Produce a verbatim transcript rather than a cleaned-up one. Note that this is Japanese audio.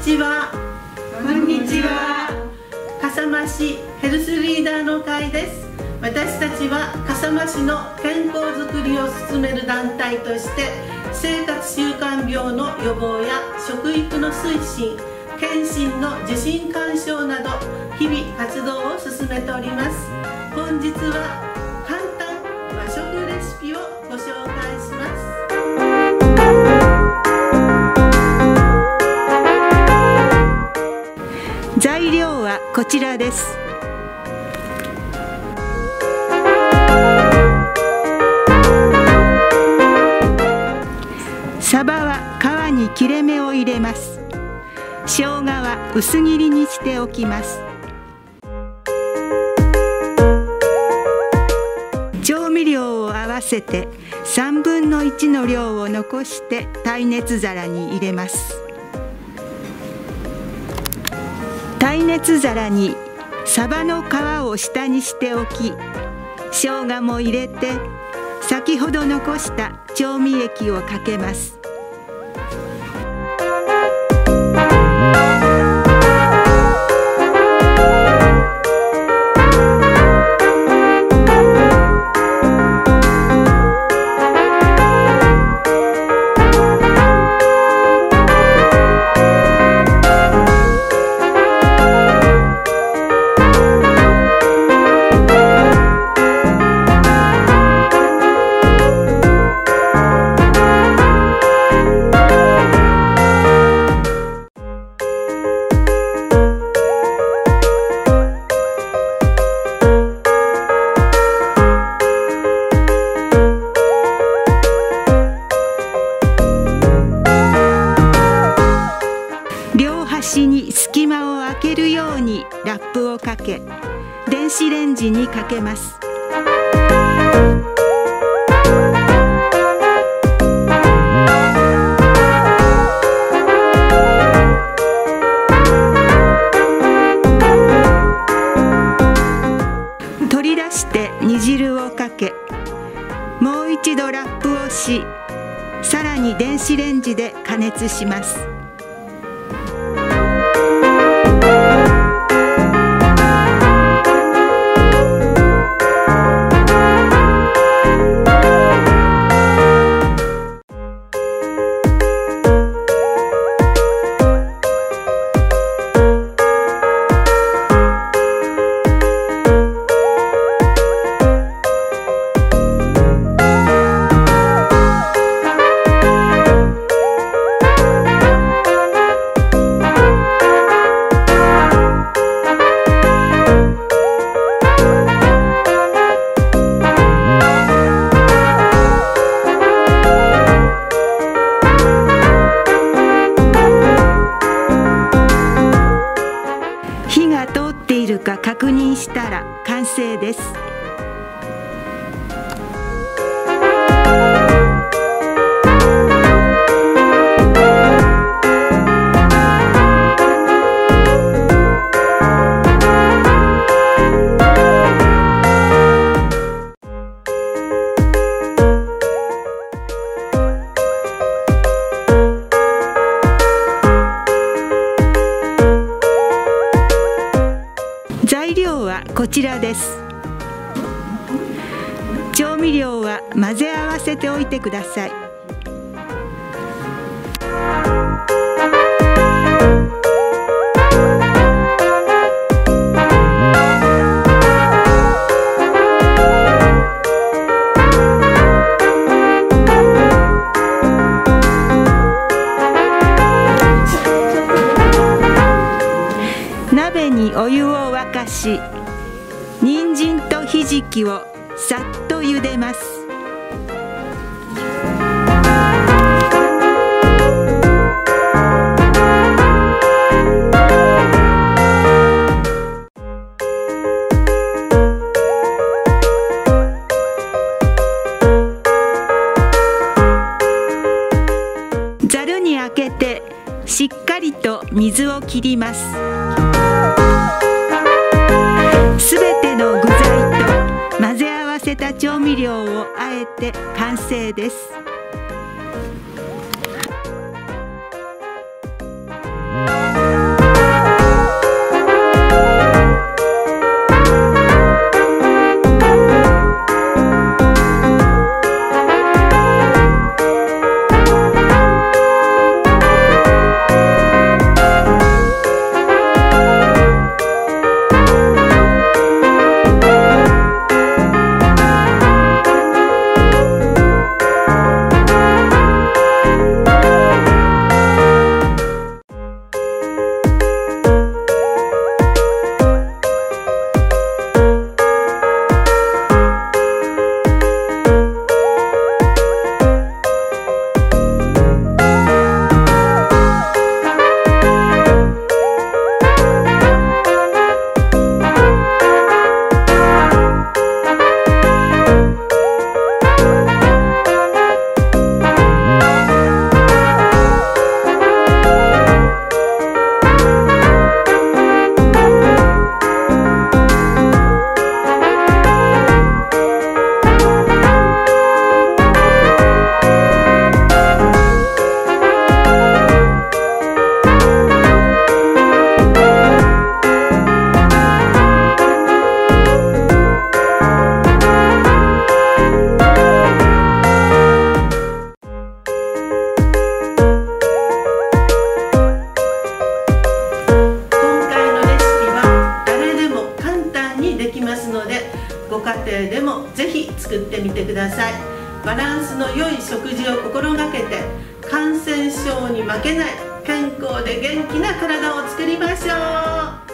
ちは。 こんにちは。 笠間市ヘルスリーダーの会です。私たちは笠間市の健康づくりを進める団体として、生活習慣病の予防や食育の推進、検診の受診勧奨など日々活動を進めております。本日は簡単和食レシピをご紹介します。 材料はこちらです。サバは皮に切れ目を入れます。生姜は薄切りにしておきます。調味料を合わせてさんぶんのいちの量を残して耐熱皿に入れます。耐熱皿にサバの皮を下にしておき、生姜も入れて先ほど残した調味液をかけます。端に隙間を空けるようにラップをかけ、電子レンジにかけます。取り出して煮汁をかけ、もう一度ラップをし、さらに電子レンジで加熱します。火が通っているか確認したら完成です。材料はこちらです。調味料は混ぜ合わせておいてください。鍋にお湯を沸かし、人参とひじきをさっと茹でます。ざるにあけてしっかりと水を切ります。すべての具材と混ぜ合わせた調味料をあえて完成です。 さい。バランスの良い食事を心がけて、感染症に負けない健康で元気な体を作りましょう。